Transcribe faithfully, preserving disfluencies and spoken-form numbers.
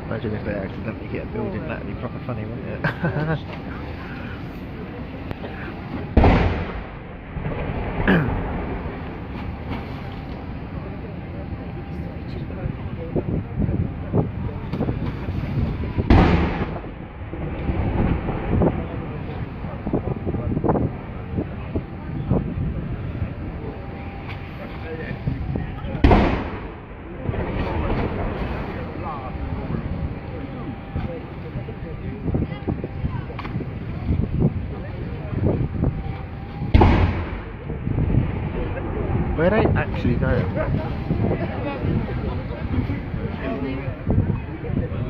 Imagine if they accidentally hit a building, that'd be proper funny, wouldn't it? Where they actually going?